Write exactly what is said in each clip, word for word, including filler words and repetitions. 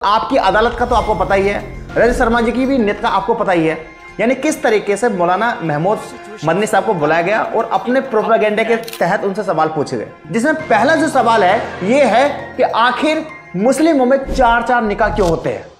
आपकी अदालत का तो आपको पता ही है, रजत शर्मा जी की भी नीयत का आपको पता ही है। यानी किस तरीके से मौलाना महमूद मदनी साहब को बुलाया गया और अपने प्रोपेगेंडे के तहत उनसे सवाल पूछे गए, जिसमें पहला जो सवाल है ये है कि आखिर मुस्लिमों में चार चार निकाह क्यों होते हैं।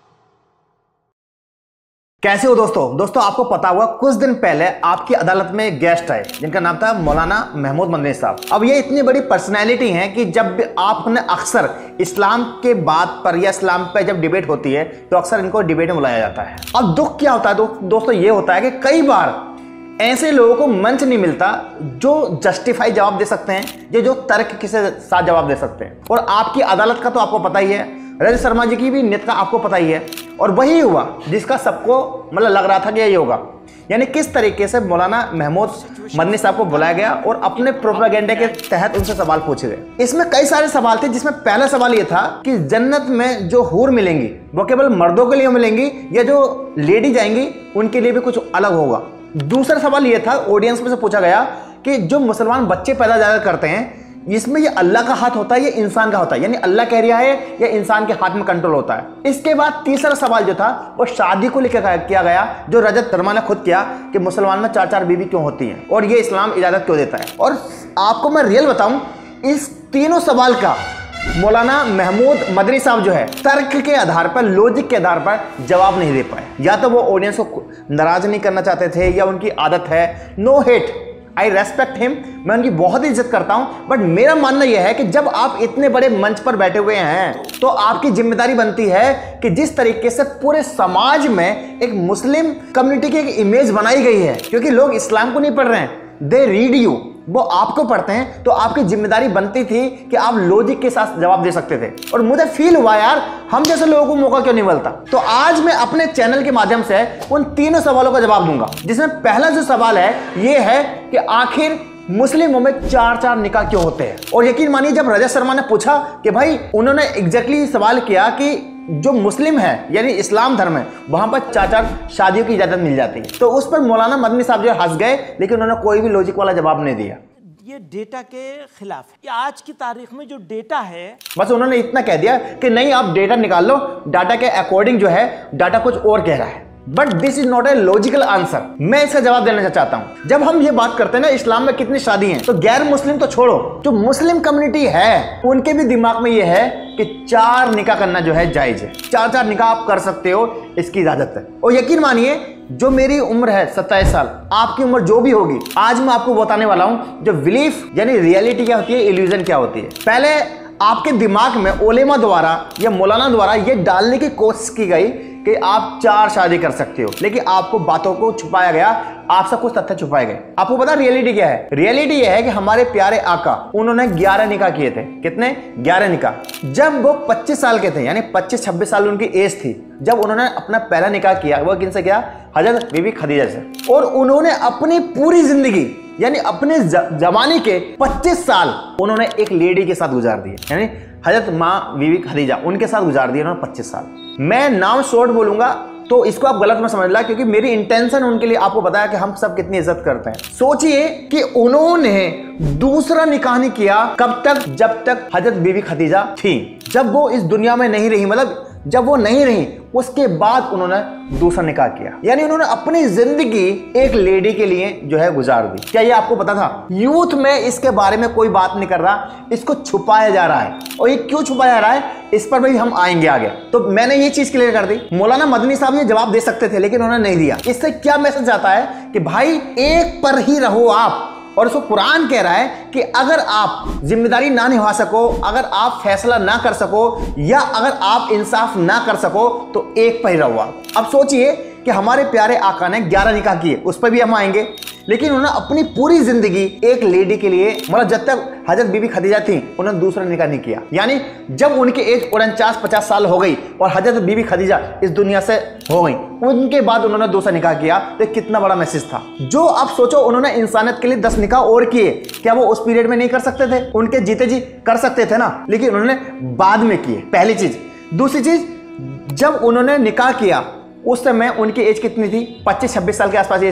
कैसे हो दोस्तों दोस्तों आपको पता हुआ कुछ दिन पहले आपकी अदालत में एक गेस्ट आए जिनका नाम था मौलाना महमूद मदनी साहब। अब ये इतनी बड़ी पर्सनैलिटी हैं कि जब आपने अक्सर इस्लाम के बात पर या इस्लाम पे जब डिबेट होती है तो अक्सर इनको डिबेट में बुलाया जाता है। अब दुख क्या होता है दो, दोस्तों ये होता है कि कई बार ऐसे लोगों को मंच नहीं मिलता जो जस्टिफाई जवाब दे सकते हैं, जो जो तर्क के साथ जवाब दे सकते हैं। और आपकी अदालत का तो आपको पता ही है, रजत शर्मा जी की भी नीयत का आपको पता ही है, और वही हुआ जिसका सबको मतलब लग रहा था कि यही होगा। यानी किस तरीके से मौलाना महमूद मदनी साहब को बुलाया गया और अपने प्रोपेगेंडे के तहत उनसे सवाल पूछे गए। इसमें कई सारे सवाल थे, जिसमें पहला सवाल ये था कि जन्नत में जो हूर मिलेंगी वो केवल मर्दों के लिए मिलेंगी या जो लेडी जाएंगी उनके लिए भी कुछ अलग होगा। दूसरा सवाल ये था, ऑडियंस में से पूछा गया कि जो मुसलमान बच्चे पैदा ज्यादा करते हैं इसमें ये अल्लाह का हाथ होता है या इंसान का होता है, यानी अल्लाह कह रहा है या इंसान के हाथ में कंट्रोल होता है। इसके बाद तीसरा सवाल जो था वो शादी को लेकर किया गया, जो रजत शर्मा ने खुद किया कि मुसलमान में चार चार बीवी क्यों होती हैं और ये इस्लाम इजाजत क्यों देता है। और आपको मैं रियल बताऊं, इस तीनों सवाल का मौलाना महमूद मदनी साहब जो है तर्क के आधार पर, लॉजिक के आधार पर जवाब नहीं दे पाए। या तो वो ऑडियंस को नाराज नहीं करना चाहते थे या उनकी आदत है। No hate, I respect him, मैं उनकी बहुत इज्जत करता हूं, बट मेरा मानना यह है कि जब आप इतने बड़े मंच पर बैठे हुए हैं तो आपकी जिम्मेदारी बनती है कि जिस तरीके से पूरे समाज में एक मुस्लिम कम्युनिटी की एक इमेज बनाई गई है, क्योंकि लोग इस्लाम को नहीं पढ़ रहे हैं, दे रीड यू, वो आपको पढ़ते हैं, तो आपकी जिम्मेदारी बनती थी कि आप लॉजिक के साथ जवाब दे सकते थे। और मुझे फील हुआ यार हम जैसे लोगों को मौका क्यों नहीं मिलता। तो आज मैं अपने चैनल के माध्यम से उन तीनों सवालों का जवाब दूंगा, जिसमें पहला जो सवाल है ये है कि आखिर मुस्लिमों में चार चार निकाह क्यों होते हैं। और यकीन मानिए जब रजत शर्मा ने पूछा कि भाई, उन्होंने एग्जैक्टली सवाल किया कि जो मुस्लिम है यानी इस्लाम धर्म है वहां पर चार चार शादियों की इजाजत मिल जाती है, तो उस पर मौलाना मदनी साहब जो हंस गए, लेकिन उन्होंने कोई भी लॉजिक वाला जवाब नहीं दिया। ये डेटा के खिलाफ है कि आज की तारीख में जो डेटा है, बस उन्होंने इतना कह दिया कि नहीं आप डेटा निकाल लो, डाटा के अकॉर्डिंग जो है डाटा कुछ और कह रहा है। But this is not a logical answer. मैं इसका जवाब देना चाहता हूं। जब हम ये बात करते हैं ना इस्लाम में कितनी शादी हैं, तो गैर मुस्लिम तो छोड़ो, जो मुस्लिम कम्युनिटी है उनके भी दिमाग में ये है कि चार निकाह करना जो है जायज है, चार चार निकाह आप कर सकते हो, इसकी इजाजत है। और यकीन मानिए जो मेरी उम्र है सत्ताईस साल, आपकी उम्र जो भी होगी, आज मैं आपको बताने वाला हूं जो बिलीफ यानी रियलिटी क्या होती है, इल्यूजन क्या होती है। पहले आपके दिमाग में उलेमा द्वारा या मौलाना द्वारा ये डालने की कोशिश की गई कि आप चार शादी कर सकते हो, लेकिन आपको बातों को छुपाया गया, आपसे कुछ तथ्य छुपाए गए। आपको पता रियलिटी क्या है? रियलिटी ये है कि हमारे प्यारे आका उन्होंने ग्यारह निकाह किए थे। कितने? ग्यारह निकाह। जब वो पच्चीस साल के थे, यानी पच्चीस छब्बीस साल उनकी एज थी, जब उन्होंने अपना पहला निकाह किया, वो किनसे किया? हजरत बीबी खदीजा से। और उन्होंने अपनी पूरी जिंदगी यानी अपने जमाने के पच्चीस साल उन्होंने एक लेडी के साथ गुजार दिए, यानी हजरत माँ बीबी खदीजा, उनके साथ गुजार दिए उन्होंने पच्चीस साल। मैं नाम शॉर्ट बोलूंगा तो इसको आप गलत मत समझ ला, क्योंकि मेरी इंटेंशन उनके लिए आपको बताया कि हम सब कितनी इज्जत करते हैं। सोचिए कि उन्होंने दूसरा निकाह नहीं किया कब तक? जब तक हजरत बीबी खदीजा थी। जब वो इस दुनिया में नहीं रही, मतलब जब वो नहीं रही, उसके बाद उन्होंने दूसरा निकाह किया, यानी उन्होंने अपनी जिंदगी एक लेडी के लिए जो है गुजार दी। क्या ये आपको पता था? यूथ में इसके बारे में कोई बात नहीं कर रहा, इसको छुपाया जा रहा है। और ये क्यों छुपाया जा रहा है, इस पर भी हम आएंगे आगे। तो मैंने ये चीज क्लियर कर दी। मौलाना मदनी साहब ये जवाब दे सकते थे, लेकिन उन्होंने नहीं दिया। इससे क्या मैसेज आता है कि भाई एक पर ही रहो आप। और उसको कुरान कह रहा है कि अगर आप जिम्मेदारी ना निभा सको, अगर आप फैसला ना कर सको, या अगर आप इंसाफ ना कर सको, तो एक पर ही रहो आप। अब सोचिए कि हमारे प्यारे आका ने ग्यारह निकाह किए, उस पर भी हम आएंगे, लेकिन उन्होंने अपनी पूरी जिंदगी एक लेडी के लिए, मतलब जब तक हजरत बीबी खदीजा थी उन्होंने दूसरा निकाह नहीं किया। यानी जब उनकी एज उनचास पचास साल हो गई और हजरत बीबी खदीजा इस दुनिया से हो गई, उनके बाद उन्होंने दूसरा निकाह किया, तो कितना बड़ा मैसेज था। जो आप सोचो उन्होंने इंसानियत के लिए दस निकाह और किए, क्या वो उस पीरियड में नहीं कर सकते थे? उनके जीते जी कर सकते थे ना, लेकिन उन्होंने बाद में किए। पहली चीज। दूसरी चीज, जब उन्होंने निकाह किया उस समय उनकी एज कितनी थी? पच्चीस छब्बीस साल के आसपास एज थी।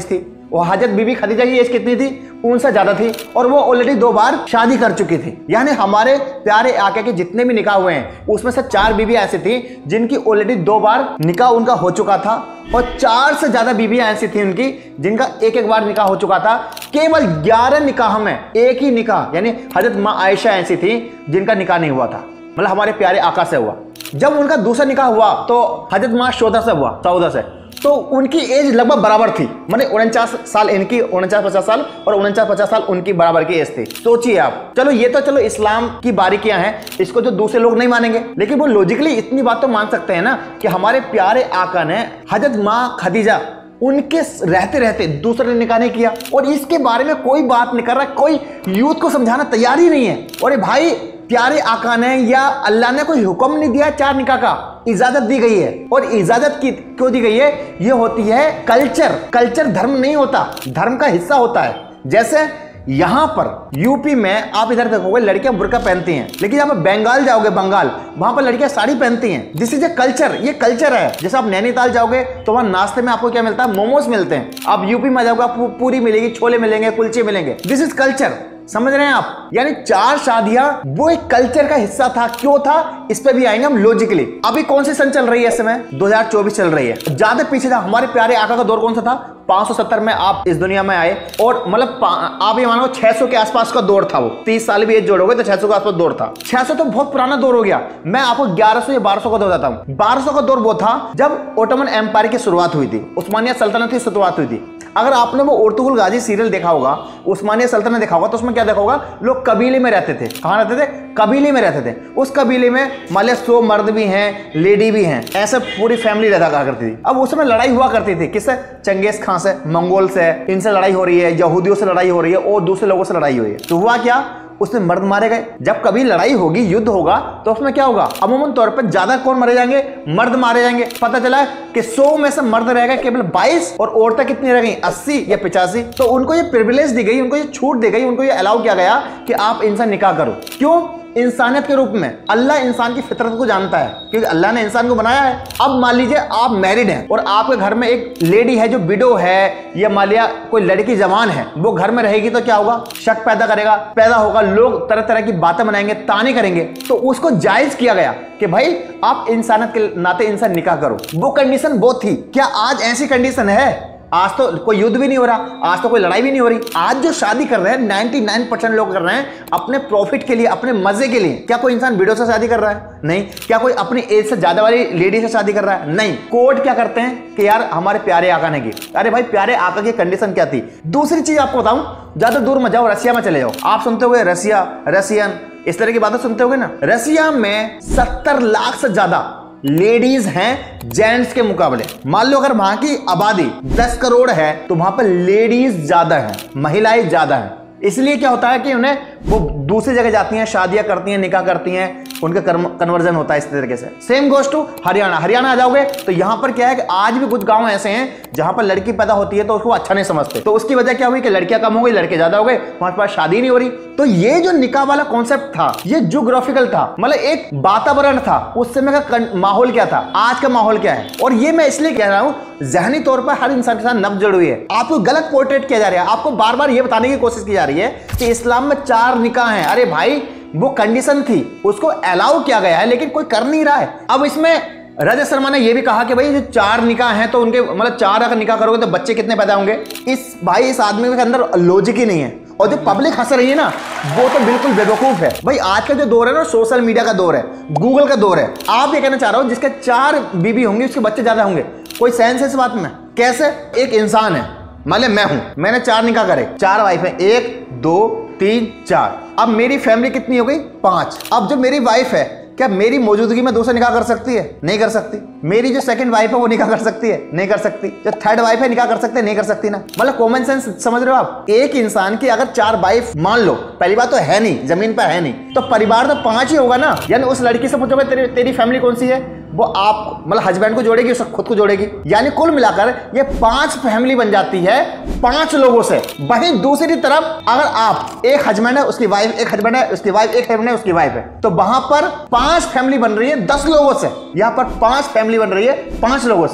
और हजरत बीबी खदीजा की एज कितनी थी, उनसे ज्यादा थी, और वो ऑलरेडी दो बार शादी कर चुकी थी। यानी हमारे प्यारे आका के जितने भी निकाह हुए हैं उसमें से चार बीबी ऐसी थी जिनकी ऑलरेडी दो बार निकाह उनका हो चुका था, और चार से ज्यादा बीबियां ऐसी थी उनकी जिनका एक एक बार निकाह हो चुका था। केवल ग्यारह निकाह में एक ही निकाह यानी हजरत माँ आयशा ऐसी थी जिनका निकाह नहीं हुआ था, मतलब हमारे प्यारे आका से हुआ। जब उनका दूसरा निकाह हुआ तो हजरत माँ सौदा से हुआ, सौदा से, तो उनकी एज लगभग बराबर थी, मतलब उनचास साल इनकी, उनचास पचास साल और उनचास पचास साल उनकी बराबर की एज थी। सोचिए आप। चलो ये तो चलो इस्लाम की बारीकियां हैं, इसको जो दूसरे लोग नहीं मानेंगे, लेकिन वो लॉजिकली इतनी बात तो मान सकते हैं ना कि हमारे प्यारे आका ने हजरत माँ खदीजा उनके रहते रहते दूसरे ने निकाह नहीं किया, और इसके बारे में कोई बात नहीं कर रहा, कोई यूथ को समझाना तैयार ही नहीं है। और भाई प्यारे आका ने या अल्लाह ने कोई हुक्म नहीं दिया, चार निकाह का इजाजत दी गई है। और इजाजत की क्यों दी गई है? ये होती है कल्चर। कल्चर धर्म नहीं होता, धर्म का हिस्सा होता है। जैसे यहां पर यूपी में आप इधर देखोगे लड़कियां बुर्का पहनती हैं, लेकिन जब आप बंगाल जाओगे, बंगाल, वहां पर लड़कियां साड़ी पहनती हैं। दिस इज ए कल्चर, ये कल्चर है। जैसे आप नैनीताल जाओगे तो वहां नाश्ते में आपको क्या मिलता है? मोमोज मिलते हैं। आप यूपी में जाओगे आपको पूरी मिलेगी, छोले मिलेंगे, कुलचे मिलेंगे। This is culture. समझ रहे हैं आप? यानी चार शादियां वो एक कल्चर का हिस्सा था। क्यों था? इस पे भी आएंगे हम लॉजिकली। अभी कौन सी सन चल रही है इस समय? दो हज़ार चौबीस चल रही है। ज्यादा पीछे था हमारे प्यारे आका का दौर कौन सा था? पाँच सौ सत्तर में आप इस दुनिया में आए, और मतलब आप ये मानो छह सौ के आसपास का दौर था वो। तीस साल भी एज जोड़ोगे तो छह सौ के आसपास दौर था। छह सौ तो बहुत पुराना दौर हो गया। मैं आपको ग्यारह सौ या बारह सौ का दौर बताता हूँ। बारह सौ का दौर वो था जब ओटोमन एम्पायर की शुरुआत हुई थी, उस्मानिया सल्तनत की शुरुआत हुई थी। अगर आपने वो उर्तुगुल गाजी सीरियल देखा होगा, उस्मानिया सल्तनत देखा होगा, तो उसमें क्या देखा होगा? लोग कबीले में रहते थे। कहाँ रहते थे? कबीले में रहते थे। उस कबीले में मान लिया सौ मर्द भी हैं, लेडी भी हैं, ऐसे पूरी फैमिली रहता कहा करती थी। अब उसमें लड़ाई हुआ करती थी। किससे? चंगेज खां से, मंगोल से, इनसे लड़ाई हो रही है, यहूदियों से लड़ाई हो रही है, और दूसरे लोगों से लड़ाई हुई है। तो हुआ क्या? उसमें मर्द मारे गए। जब कभी लड़ाई होगी, युद्ध होगा, तो उसमें क्या होगा? अमूमन तौर पर ज्यादा कौन मारे जाएंगे? मर्द मारे जाएंगे। पता चला कि सौ में से मर्द रह गए केवल बाईस, और औरतें कितनी रह गई? अस्सी या पचासी। तो उनको ये प्रिविलेज दी गई, उनको ये छूट दी गई, उनको ये अलाउ किया गया कि आप इनसे निकाह करो। क्यों? इंसानियत के रूप में। अल्लाह इंसान की फितरत को जानता है, क्योंकि अल्लाह ने इंसान को बनाया है। अब मान लीजिए आप मैरिड हैं और आपके घर में एक लेडी है जो विडो है, या मान लिया कोई लड़की जवान है, वो घर में रहेगी तो क्या होगा? शक पैदा करेगा, पैदा होगा, लोग तरह तरह की बातें बनाएंगे, ताने करेंगे। तो उसको जायज किया गया कि भाई आप इंसानियत के नाते इनसे निकाह करो। वो कंडीशन वो थी। क्या आज ऐसी कंडीशन है? आज तो कोई युद्ध भी नहीं हो रहा, आज तो कोई लड़ाई भी नहीं हो रही। आज जो शादी कर रहे हैं निन्यानवे परसेंट लोग कर रहे हैं अपने प्रॉफिट के लिए, अपने मजे के लिए। क्या कोई इंसान विडो से शादी कर रहा है? नहीं। क्या कोई अपनी एज से ज्यादा वाली लेडी से शादी कर रहा है? नहीं। कोर्ट क्या करते हैं कि यार हमारे प्यारे आका ने की। अरे भाई प्यारे आका की कंडीशन क्या थी? दूसरी चीज आपको बताऊं, ज्यादा दूर मत जाओ, रसिया में चले जाओ। आप सुनते होंगे रसिया, रसियन, इस तरह की बातें सुनते होंगे ना। रसिया में सत्तर लाख से ज्यादा लेडीज हैं जेंट्स के मुकाबले। मान लो अगर वहां की आबादी दस करोड़ है तो वहां पर लेडीज ज्यादा हैं, महिलाएं ज्यादा हैं। इसलिए क्या होता है कि उन्हें वो दूसरी जगह जाती हैं, शादियां करती हैं, निकाह करती हैं, उनका कन्वर्जन होता है इस तरीके से। Same goes to Haryana. Haryana आ जाओगे तो यहाँ पर क्या है कि आज भी कुछ गांव ऐसे हैं जहां पर लड़की पैदा होती है तो उसको अच्छा नहीं समझते। तो उसकी वजह क्या हुई कि लड़कियां कम हो गई, लड़के ज्यादा हो गए, हमारे पास शादी नहीं हो रही। तो ये जो निकाह वाला कॉन्सेप्ट था, ये ज्योग्राफिकल था, मतलब एक वातावरण था। उस समय का माहौल क्या था, आज का माहौल क्या है। और ये मैं इसलिए कह रहा हूं, जहनी तौर पर हर इंसान के साथ नब्ज जुड़ी हुई है। आपको गलत पोर्ट्रेट किया जा रहा है। आपको बार बार ये बताने की कोशिश की जा रही है कि इस्लाम में चार निकाह हैं। अरे भाई वो कंडीशन थी, उसको अलाउ किया गया है, लेकिन कोई कर नहीं रहा है। अब इसमें रजत शर्मा ने यह भी कहा कि भाई जो चार निकाह हैं तो उनके मतलब चार अगर निकाह करोगे तो बच्चे कितने पैदा होंगे। इस भाई इस आदमी के अंदर लॉजिक ही नहीं है। और जो पब्लिक हंस रही है ना, वो तो बिल्कुल बेवकूफ है। भाई आज का जो दौर है ना, सोशल मीडिया का दौर है, गूगल का दौर है। आप ये कहना चाह रहे हो जिसके चार बीबी होंगी उसके बच्चे ज्यादा होंगे? कोई सेंस है इस बात में? कैसे? एक इंसान है, मान ले मैं हूं, मैंने चार निकाह करे, चार वाइफ है, एक दो तीन चार। अब मेरी फैमिली कितनी हो गई? पांच। अब जो मेरी वाइफ है, क्या मेरी मौजूदगी में दूसरा निकाह कर सकती है? नहीं कर सकती। मेरी जो सेकंड वाइफ है वो निकाह कर सकती है? नहीं कर सकती। जो थर्ड वाइफ है निकाह कर सकते हैं? नहीं कर सकती ना। मतलब कॉमन सेंस समझ रहे हो आप? एक इंसान की अगर चार वाइफ मान लो, पहली बात तो है नहीं, जमीन पर है नहीं, तो परिवार तो पांच ही होगा ना। यानी उस लड़की से पूछोगे तेरी तेरी फैमिली कौन सी है, वो आप मतलब हस्बैंड को जोड़ेगी, उसको खुद को जोड़ेगी। यानी कुल मिलाकर ये पांच फैमिली बन जाती है पांच लोगों से। वहीं दूसरी तरफ अगर आप एक हस्बैंड है, उसकी वाइफ, एक हस्बैंड है, उसकी वाइफ, एक हस्बैंड है, उसकी वाइफ है, तो वहां पर पांच फैमिली बन रही है दस लोगों से। यहां पर पांच फैमिली बन रही है पांच लोगों से।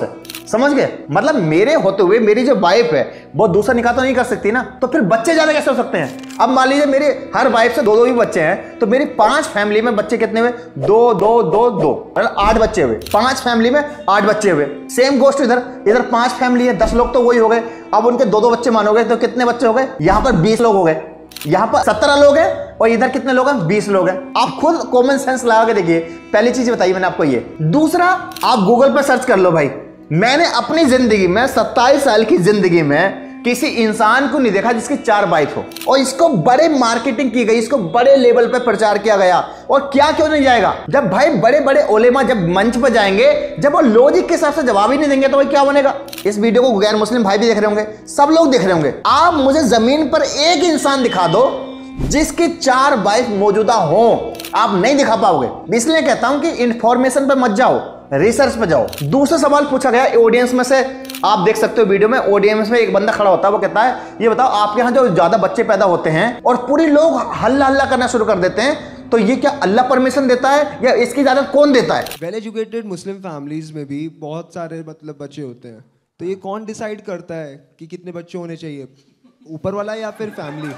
समझ गए? मतलब मेरे होते हुए मेरी जो वाइफ है वो दूसरा निकाह तो नहीं कर सकती ना, तो फिर बच्चे ज्यादा कैसे हो सकते हैं? अब मान लीजिए मेरे हर वाइफ से दो दो भी बच्चे हैं, तो मेरी पांच फैमिली में बच्चे कितने हुए? दो दो दो दो मतलब आठ बच्चे हुए। पांच फैमिली में आठ बच्चे हुए। सेम गोष्ट इधर, इधर पांच फैमिली है, दस लोग तो वही हो गए। अब उनके दो दो बच्चे मानोगे तो कितने बच्चे हो गए? यहाँ पर बीस लोग हो गए, यहाँ पर सत्रह लोग हैं और इधर कितने लोग हैं? बीस लोग हैं। आप खुद कॉमन सेंस लगा के देखिए। पहली चीज बताइए मैंने आपको ये। दूसरा, आप गूगल पर सर्च कर लो भाई। मैंने अपनी जिंदगी में सत्ताईस साल की जिंदगी में किसी इंसान को नहीं देखा जिसकी चार वाइफ हो, और इसको बड़े मार्केटिंग की गई, इसको बड़े लेवल पे प्रचार किया गया। और क्या क्यों नहीं जाएगा? जब भाई बड़े बड़े ओलेमा जब मंच पर जाएंगे, जब वो लॉजिक के हिसाब से जवाब ही नहीं देंगे तो भाई क्या बनेगा? इस वीडियो को गैर मुस्लिम भाई भी देख रहे होंगे, सब लोग देख रहे होंगे। आप मुझे जमीन पर एक इंसान दिखा दो जिसकी चार वाइफ मौजूदा हो, आप नहीं दिखा पाओगे। इसलिए कहता हूं कि इंफॉर्मेशन पे मत जाओ, रिसर्च पे जाओ। दूसरा सवाल पूछा गया ऑडियंस में से, आप देख सकते हो वीडियो में, ऑडियंस में एक बंदा खड़ा होता है, वो कहता है ये बताओ आपके यहाँ जो ज्यादा बच्चे पैदा होते हैं और पूरे लोग हल्ला हल्ला करना शुरू कर देते हैं, तो ये क्या अल्लाह परमिशन देता है या इसकी इजाजत कौन देता है? वेल एजुकेटेड मुस्लिम फैमिलीज में भी बहुत सारे मतलब बच्चे होते हैं, तो ये कौन डिसाइड करता है कि कितने बच्चे होने चाहिए, ऊपर वाला या फिर फैमिली?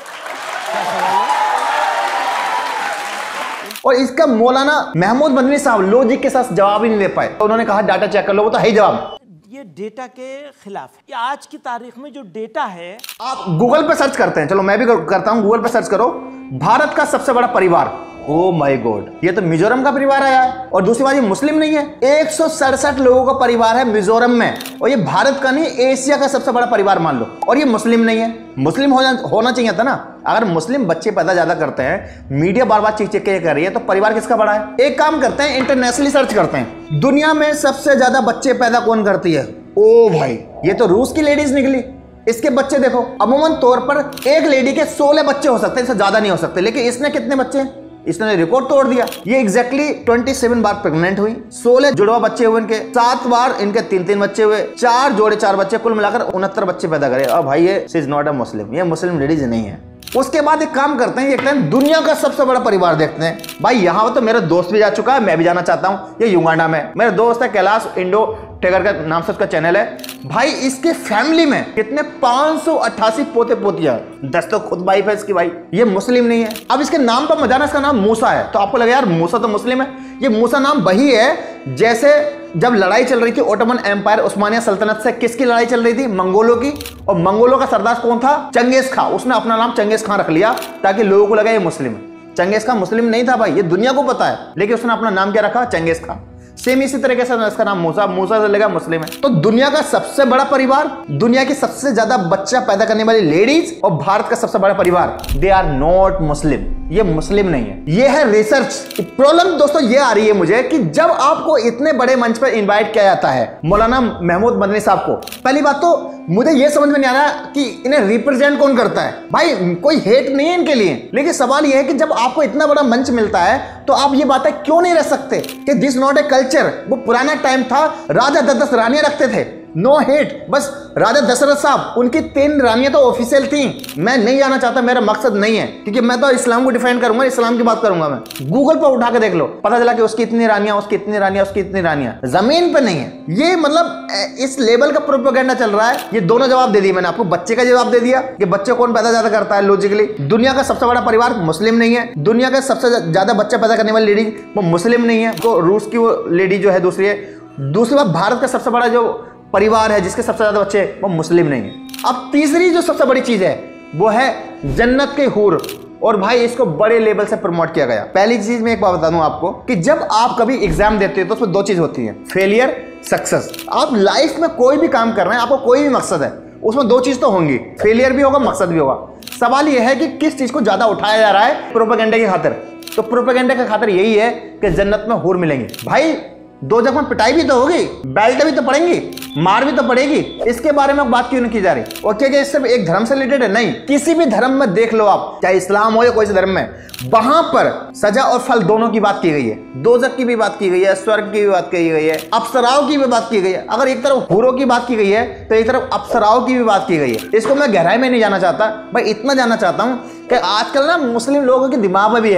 और इसका मौलाना महमूद मदनी साहब लॉजिक के साथ जवाब ही नहीं दे पाए। तो उन्होंने कहा डाटा चेक कर लो, वो तो है ही जवाब। ये डेटा के खिलाफ है। ये आज की तारीख में जो डेटा है, आप गूगल पे सर्च करते हैं, चलो मैं भी करता हूं, गूगल पे सर्च करो भारत का सबसे बड़ा परिवार। ओ माय गॉड, ये तो मिजोरम का परिवार आया है। और दूसरी बात, ये मुस्लिम नहीं है। एक सौ सड़सठ लोगों का परिवार है मिजोरम में, और ये भारत का नहीं, एशिया का सबसे बड़ा परिवार मान लो, और ये मुस्लिम नहीं है। मुस्लिम होना होना चाहिए था ना। अगर मुस्लिम बच्चे पैदा ज्यादा करते हैं, मीडिया बार बार चीख चीख के कर रही है, तो परिवार किसका बड़ा है? एक काम करते हैं, इंटरनेशनली सर्च करते हैं, दुनिया में सबसे ज्यादा बच्चे पैदा कौन करती है? ओ भाई, ये तो रूस की लेडीज निकली। इसके बच्चे देखो, अमूमन तौर पर एक लेडी के सोलह बच्चे हो सकते हैं, इससे ज्यादा नहीं हो सकते, लेकिन इसने कितने बच्चे? इसने रिकॉर्ड तोड़ दिया। ये एग्जैक्टली सत्ताईस बार प्रेग्नेंट हुई, सोलह जुड़वा बच्चे हुए इनके, सात बार इनके तीन तीन बच्चे हुए, चार जोड़े चार बच्चे, कुल मिलाकर उनहत्तर बच्चे पैदा करे। और भाई ये इज नॉट अ मुस्लिम, ये मुस्लिम लेडीज नहीं है। उसके बाद एक काम करते हैं, देखते हैं दुनिया का सबसे बड़ा परिवार देखते हैं। भाई यहाँ तो मेरा दोस्त भी जा चुका है, मैं भी जाना चाहता हूँ। ये युगांडा में मेरा दोस्त है कैलाश इंडो टेगर का नाम से उसका चैनल है। भाई इसके फैमिली में कितने पांच सौ अट्ठासी पोते पोतियां, दस तो खुद वाइफ है इसकी। भाई ये मुस्लिम नहीं है। अब इसके नाम पर मजाना, इसका नाम मूसा है, तो आपको लगे यार मूसा तो मुस्लिम है। ये मूसा नाम वही है जैसे जब लड़ाई चल रही थी ओटोमन एम्पायर उस्मानिया सल्तनत से, किसकी लड़ाई चल रही थी? मंगोलों की। और मंगोलों का सरदार कौन था? Genghis Khan. उसने अपना नाम चंगेज खां रख लिया ताकि लोगों को लगा ये मुस्लिम है। चंगेज खां मुस्लिम नहीं था भाई, ये दुनिया को पता है, लेकिन उसने अपना नाम क्या रखा? चंगेज खां। सेम इसी तरीके से इसका नाम मूसा, मूसा से लगा मुस्लिम है। तो दुनिया का सबसे बड़ा परिवार, दुनिया की सबसे ज्यादा बच्चा पैदा करने वाली लेडीज, और भारत का सबसे बड़ा परिवार, दे आर नॉट मुस्लिम। ये मुस्लिम नहीं है, ये है रिसर्च। प्रॉब्लम दोस्तों ये आ रही है मुझे कि जब आपको इतने बड़े मंच पर इनवाइट किया जाता है मौलाना महमूद मदनी साहब को, पहली बात तो मुझे ये समझ में नहीं आ रहा कि इन्हें रिप्रेजेंट कौन करता है। भाई कोई हेट नहीं है इनके लिए, लेकिन सवाल यह है कि जब आपको इतना बड़ा मंच मिलता है तो आप ये बातें क्यों नहीं रख सकते कि दिस नॉट ए कल्चर। वो पुराना टाइम था, राजा दस दस रानियां रखते थे, नो हेट। बस राजा दशरथ साहब, उनकी तीन रानियां तो ऑफिशियल थी। मैं नहीं जाना चाहता, मेरा मकसद नहीं है, क्योंकि मैं तो इस्लाम को डिफेंड करूंगा, इस्लाम की बात करूंगा। मैं गूगल पर उठा के देख लो, पता चला कि उसकी इतनी रानियां, उसकी इतनी रानियां, उसकी इतनी रानियां, जमीन पे नहीं है। ये मतलब इस लेवल का प्रोपेगेंडा चल रहा है। ये दोनों जवाब दे दिए मैंने आपको। बच्चे का जवाब दे दिया कि बच्चे कौन पैदा ज्यादा करता है लॉजिकली। दुनिया का सबसे बड़ा परिवार मुस्लिम नहीं है। दुनिया का सबसे ज्यादा बच्चा पैदा करने वाली लेडी वो मुस्लिम नहीं है, तो रूस की वो लेडी जो है दूसरी है। दूसरी बात, भारत का सबसे बड़ा जो परिवार है जिसके सबसे ज्यादा बच्चे, वो मुस्लिम नहीं है। अब तीसरी जो सबसे बड़ी चीज है वो है जन्नत के हूर, और भाई इसको बड़े लेवल से प्रमोट किया गया। पहली चीज मैं एक बात बता दूं आपको कि जब आप कभी एग्जाम देते हो तो उसमें दो चीज होती है, फेलियर, सक्सेस। आप लाइफ में कोई भी काम कर रहे हैं, आपको कोई भी मकसद है, उसमें दो चीज तो होंगी, फेलियर भी होगा, मकसद भी होगा। सवाल यह है कि किस चीज को ज्यादा उठाया जा रहा है प्रोपेगेंडा की खातिर। तो प्रोपेगेंडा की खातिर यही है कि जन्नत में हूर मिलेंगे। भाई दो जगह पिटाई भी तो होगी, बेल्ट भी तो पड़ेंगी, मार भी तो पड़ेगी, इसके बारे में बात क्यों नहीं की जा रही? और क्या क्या सिर्फ एक धर्म से रिलेटेड है? नहीं, किसी भी धर्म में देख लो आप, चाहे इस्लाम हो या कोई से धर्म में, वहां पर सजा और फल दोनों की बात की गई है। दोजख की भी बात की गई है, स्वर्ग की भी बात की गई है, अप्सराओं की भी बात की गई है। अगर एक तरफ हूरों की बात की गई है तो एक तरफ अप्सराओं की भी बात की गई है। इसको मैं गहराई में नहीं जाना चाहता, भाई इतना जानना चाहता हूं कि आजकल ना मुस्लिम लोगों के दिमाग में भी है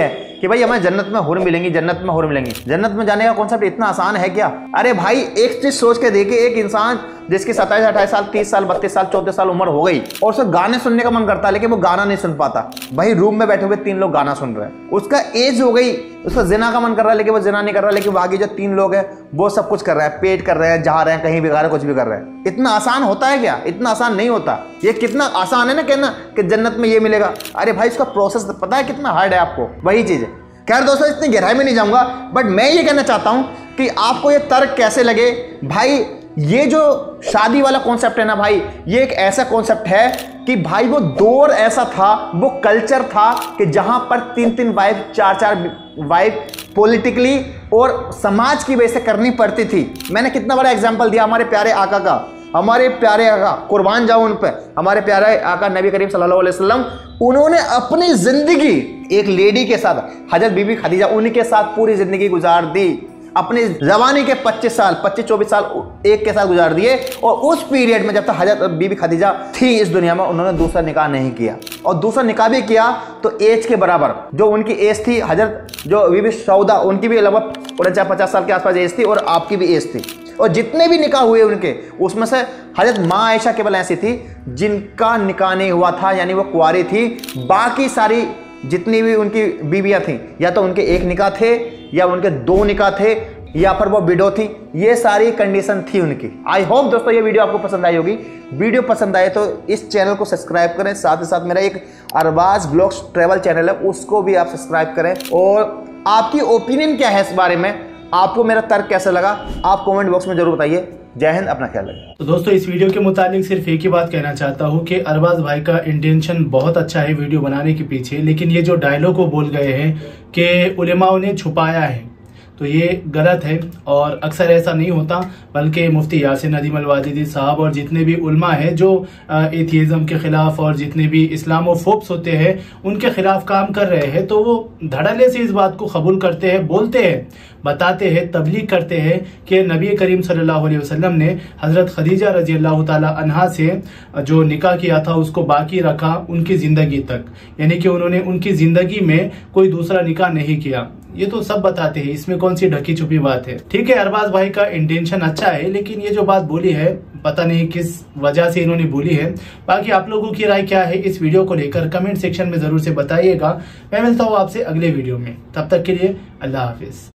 कि भाई हमें जन्नत में हुर मिलेंगी, जन्नत में हुर मिलेंगी। जन्नत में जाने का कॉन्सेप्ट इतना आसान है क्या? अरे भाई एक चीज सोच के देखिए, एक इंसान जिसकी सत्ताईस अट्ठाईस साल, तीस साल, बत्तीस साल, चौदह साल उम्र हो गई और उसे गाने सुनने का मन करता है लेकिन वो गाना नहीं सुन पाता। भाई रूम में बैठे हुए तीन लोग गाना सुन रहे हैं, उसका एज हो गई, उसका जिना का मन कर रहा है लेकिन वो जिना नहीं कर रहा, लेकिन बाकी जो तीन लोग हैं वो सब कुछ कर रहे हैं, पेट कर रहे हैं, जा रहे हैं, कहीं भी गा रहे हैं, कुछ भी कर रहे हैं। इतना आसान होता है क्या? इतना आसान नहीं होता। ये कितना आसान है ना कहना कि जन्नत में ये मिलेगा। अरे भाई इसका प्रोसेस पता है कितना हार्ड है आपको, वही चीज है। खैर दोस्तों इतनी गहराई में नहीं जाऊंगा, बट मैं ये कहना चाहता हूं कि आपको ये तर्क कैसे लगे। भाई ये जो शादी वाला कॉन्सेप्ट है ना भाई, ये एक ऐसा कॉन्सेप्ट है कि भाई वो दौर ऐसा था, वो कल्चर था कि जहां पर तीन तीन वाइफ, चार चार वाइफ पॉलिटिकली और समाज की वजह से करनी पड़ती थी। मैंने कितना बड़ा एग्जांपल दिया हमारे प्यारे आका का, हमारे प्यारे आका, कुर्बान जाऊं उन पे, हमारे प्यारे आका नबी करीम सल्लल्लाहु अलैहि वसल्लम, उन्होंने अपनी जिंदगी एक लेडी के साथ, हजरत बीबी खदीजा, उनके साथ पूरी जिंदगी गुजार दी। अपनी जवानी के पच्चीस साल, पच्चीस चौबीस साल एक के साथ गुजार दिए, और उस पीरियड में जब तक हजरत बीबी खदीजा थी इस दुनिया में, उन्होंने दूसरा निकाह नहीं किया। और दूसरा निकाह भी किया तो एज के बराबर, जो उनकी एज थी, हजरत जो बीबी सौदा, उनकी भी लगभग उनचास पचास साल के आसपास एज थी और आपकी भी एज थी। और जितने भी निकाह हुए उनके, उसमें से हजरत माँ आयशा केवल ऐसी थी जिनका निकाह नहीं हुआ था, यानी वो कुंवारी थी। बाकी सारी जितनी भी उनकी बीवियां थी, या तो उनके एक निकाह थे, या उनके दो निकाह थे, या फिर वो विडो थी। ये सारी कंडीशन थी उनकी। आई होप दोस्तों ये वीडियो आपको पसंद आई होगी। वीडियो पसंद आए तो इस चैनल को सब्सक्राइब करें, साथ ही साथ मेरा एक अरबाज ब्लॉग्स ट्रैवल चैनल है, उसको भी आप सब्सक्राइब करें। और आपकी ओपिनियन क्या है इस बारे में, आपको मेरा तर्क कैसा लगा, आप कमेंट बॉक्स में जरूर बताइए। जय हिंद, अपना ख्याल रखिए। तो दोस्तों इस वीडियो के मुतालिक सिर्फ एक ही बात कहना चाहता हूँ कि अरबाज भाई का इंटेंशन बहुत अच्छा है वीडियो बनाने के पीछे, लेकिन ये जो डायलॉग को बोल गए हैं कि उलेमाओं ने छुपाया है, तो ये गलत है। और अक्सर ऐसा नहीं होता, बल्कि मुफ्ती यासिन नदीम अल-वाजिदी साहब और जितने भी उलमा हैं जो एथियज़म के खिलाफ और जितने भी इस्लामोफोब्स होते हैं उनके खिलाफ काम कर रहे हैं, तो वो धड़ल्ले से इस बात को कबूल करते हैं, बोलते हैं, बताते हैं, तबलीग करते हैं कि नबी करीम सल्लल्लाहु अलैहि वसल्लम ने हजरत खदीजा रजी अल्लाह ताला अन्हा से जो निकाह किया था उसको बाकी रखा उनकी जिंदगी तक, यानी कि उन्होंने उनकी जिंदगी में कोई दूसरा निकाह नहीं किया। ये तो सब बताते हैं, इसमें कौन सी ढकी छुपी बात है। ठीक है, अरबाज भाई का इंटेंशन अच्छा है, लेकिन ये जो बात बोली है पता नहीं किस वजह से इन्होंने बोली है। बाकी आप लोगों की राय क्या है इस वीडियो को लेकर कमेंट सेक्शन में जरूर से बताइएगा। मैं मिलता हूँ आपसे अगले वीडियो में, तब तक के लिए अल्लाह हाफिज।